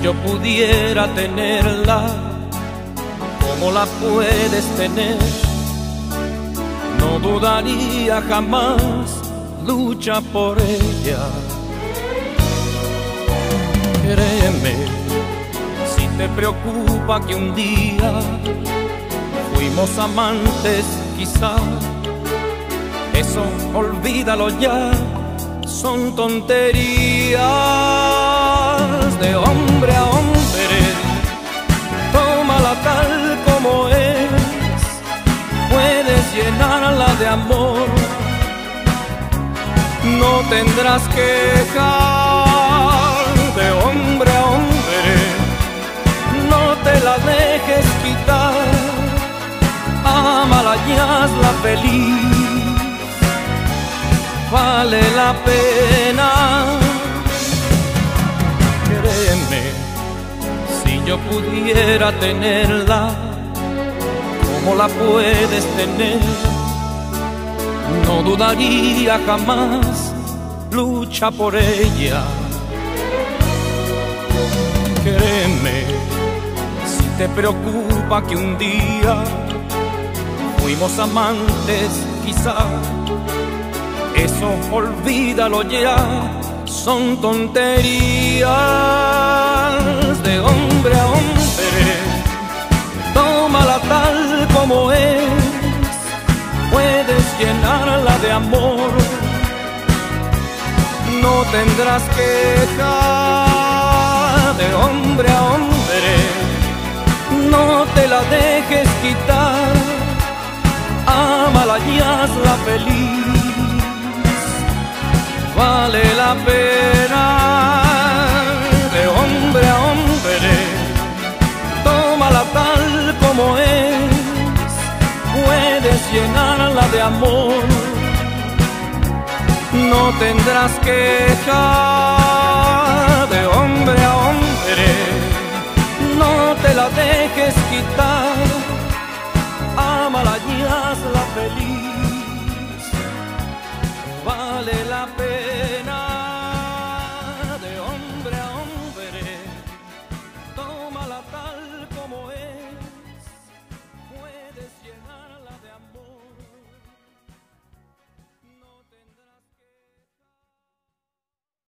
yo pudiera tenerla como la puedes tener, no dudaría jamás, lucha por ella. Créeme, si te preocupa que un día fuimos amantes, quizá, eso olvídalo ya, son tonterías de hombre a hombre. Tómala tal como es, puedes llenarla de amor, no tendrás quejas de hombre a hombre, no te la dejes quitar, ámala y hazla feliz, vale la pena. Créeme, si yo pudiera tenerla como la puedes tener, no dudaría jamás, lucha por ella. Créeme, si te preocupa que un día fuimos amantes, quizá, eso olvídalo ya, son tonterías de hombre a hombre. Tómala tal como es, puedes llenarla de amor, no tendrás quejas de hombre a hombre, no te la dejes quitar, ámala y hazla feliz, vale la pena. De hombre a hombre, tómala tal como es, puedes llenarla de amor, no tendrás quejas